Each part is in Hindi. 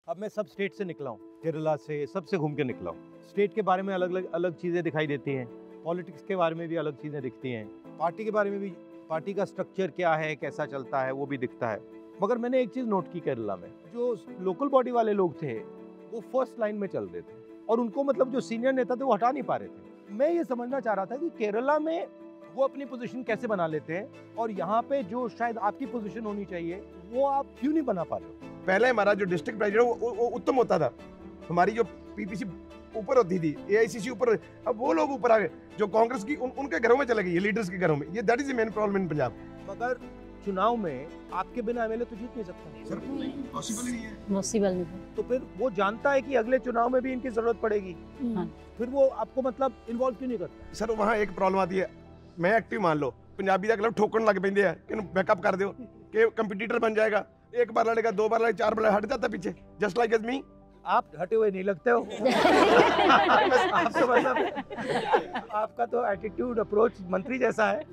अब मैं सब स्टेट से निकला हूँ, केरला से, सबसे घूम के निकला हूँ। स्टेट के बारे में अलग अलग चीज़ें दिखाई देती हैं, पॉलिटिक्स के बारे में भी अलग चीज़ें दिखती हैं, पार्टी के बारे में भी, पार्टी का स्ट्रक्चर क्या है, कैसा चलता है, वो भी दिखता है। मगर मैंने एक चीज़ नोट की केरला में, जो लोकल बॉडी वाले लोग थे वो फर्स्ट लाइन में चल रहे थे और उनको मतलब जो सीनियर नेता थे वो हटा नहीं पा रहे थे। मैं ये समझना चाह रहा था कि केरला में वो अपनी पोजीशन कैसे बना लेते हैं और यहाँ पे जो शायद आपकी पोजीशन होनी चाहिए वो आप क्यों नहीं बना पा रहे हो। पहले हमारा जो डिस्ट्रिक्ट प्रेसिडेंट वो उत्तम होता था, हमारी जो पीपीसी ऊपर होती थी, एआईसीसी ऊपर, अब वो लोग ऊपर आ गए जो कांग्रेस की उनके घरों में चले गए, लीडर्स के घरों में। ये that is the main problem in Punjab. मगर चुनाव में आपके बिना एमएलए तो जीत नहीं सकता सर, पॉसिबल ही नहीं है। पॉसिबल नहीं। तो फिर वो जानता है कि अगले चुनाव में भी इनकी जरूरत पड़ेगी, फिर वो आपको मतलब इन्वॉल्व क्यों नहीं करता। सर वहाँ एक प्रॉब्लम आती है, मैं एक्टिव मान लो, पंजाबी का क्लब ठोकन लग पैंदे हैं कि बैकअप कर दो कि कंपटीटर बन जाएगा, एक बार लड़ेगा, दो बार लड़ेगा, चार बार हट जाता पीछे, जस्ट लाइक एज मी। आप हटे हुए नहीं लगते हो। आप तो मतलब आपका तो एटीट्यूड अप्रोच मंत्री जैसा है।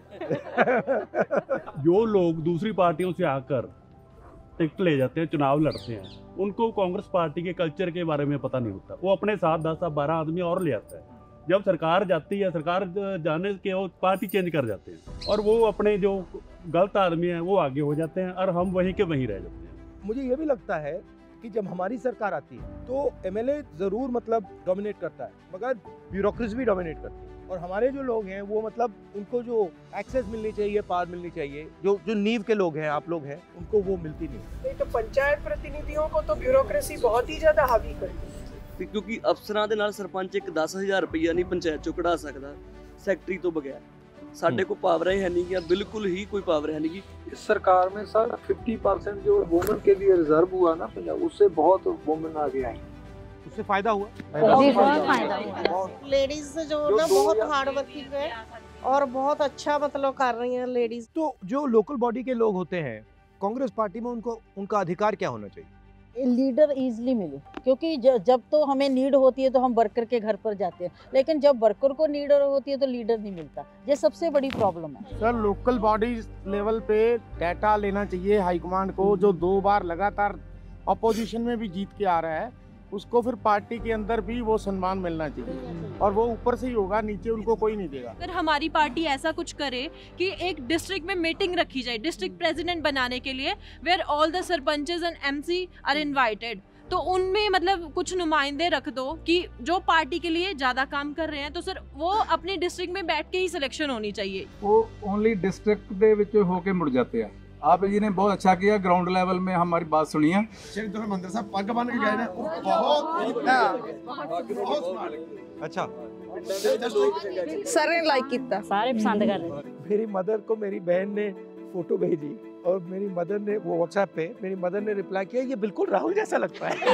जो लोग दूसरी पार्टियों से आकर टिकट ले जाते हैं, चुनाव लड़ते हैं, उनको कांग्रेस पार्टी के कल्चर के बारे में पता नहीं होता। वो अपने साथ 10-12 आदमी और ले आता है। जब सरकार जाती है, सरकार जाने के वो पार्टी चेंज कर जाते हैं और वो अपने जो गलत आदमी हैं वो आगे हो जाते हैं और हम वहीं के वहीं रह जाते हैं। मुझे ये भी लगता है कि जब हमारी सरकार आती है तो एमएलए जरूर मतलब डोमिनेट करता है, मगर ब्यूरोक्रेसी भी डोमिनेट करती है। और हमारे जो लोग हैं वो मतलब उनको जो एक्सेस मिलनी चाहिए, पावर मिलनी चाहिए, जो नींव के लोग हैं, आप लोग हैं, उनको वो मिलती नहीं। तो पंचायत प्रतिनिधियों को तो ब्यूरोक्रेसी बहुत ही ज्यादा हावी करती है, क्योंकि अफसरां दे नाल सरपंच एक 10,000 रुपया नहीं पंचायत चों कढ़ा सकदा सैकटरी तो बगैर। साडे को पावर है नहीं कि बिल्कुल ही कोई पावर है नहीं। इस सरकार में सर 50% जो वुमेन के लिए रिजर्व हुआ ना पंजाब, उससे बहुत वुमेन आगे आई, उससे फायदा हुआ। बहुत फायदा हुआ। लेडीज जो ना बहुत हार्ड वर्किंग है और बहुत अच्छा मतलब कर रही हैं लेडीज। तो जो लोकल बॉडी के लोग होते हैं कांग्रेस पार्टी में, उनको उनका अधिकार क्या होना चाहिए। लीडर इजीली मिले, क्योंकि जब तो हमें नीड होती है तो हम वर्कर के घर पर जाते हैं, लेकिन जब वर्कर को नीड होती है तो लीडर नहीं मिलता। ये सबसे बड़ी प्रॉब्लम है। सर लोकल बॉडी लेवल पे डाटा लेना चाहिए हाईकमांड को, जो 2 बार लगातार अपोजिशन में भी जीत के आ रहा है, उसको फिर पार्टी के अंदर भी वो सम्मान मिलना चाहिए और वो ऊपर से ही होगा, नीचे उनको कोई नहीं देगा। अगर हमारी पार्टी ऐसा कुछ करे कि एक डिस्ट्रिक्ट में मीटिंग रखी जाए डिस्ट्रिक्ट प्रेसिडेंट बनाने के लिए, where all the sarpanches and MC are invited, तो उनमें मतलब कुछ नुमाइंदे रख दो कि जो पार्टी के लिए ज्यादा काम कर रहे हैं, तो सर वो अपनी डिस्ट्रिक्ट में बैठ के ही सिलेक्शन होनी चाहिए। वो ओनली डिस्ट्रिक्ट दे विच होके मुड़ जाते हैं। आप जी ने बहुत अच्छा किया, ग्राउंड लेवल में हमारी बात सुनी है। मंदिर साहब पग बन के गए ना, बहुत अच्छा सर ने लाइक किया, सारे पसंद कर रहे हैं। मेरी मदर को मेरी बहन ने फोटो भेजी और मेरी मदर ने वो व्हाट्सएप पे मेरी मदर ने रिप्लाई किया, ये बिल्कुल राहुल जैसा लगता है।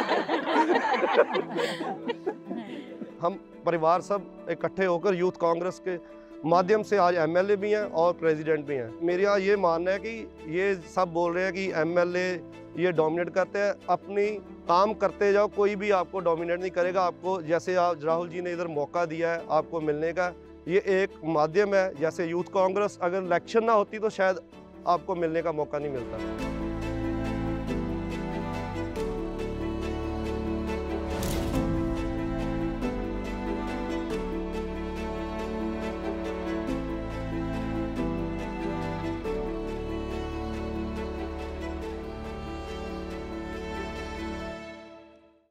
हम परिवार सब इकट्ठे होकर यूथ कांग्रेस के माध्यम से आज एमएलए भी हैं और प्रेसिडेंट भी हैं। मेरे यहाँ ये मानना है कि ये सब बोल रहे हैं कि एमएलए ये डोमिनेट करते हैं, अपनी काम करते जाओ, कोई भी आपको डोमिनेट नहीं करेगा। आपको जैसे आप राहुल जी ने इधर मौका दिया है आपको मिलने का, ये एक माध्यम है। जैसे यूथ कांग्रेस अगर इलेक्शन ना होती तो शायद आपको मिलने का मौका नहीं मिलता।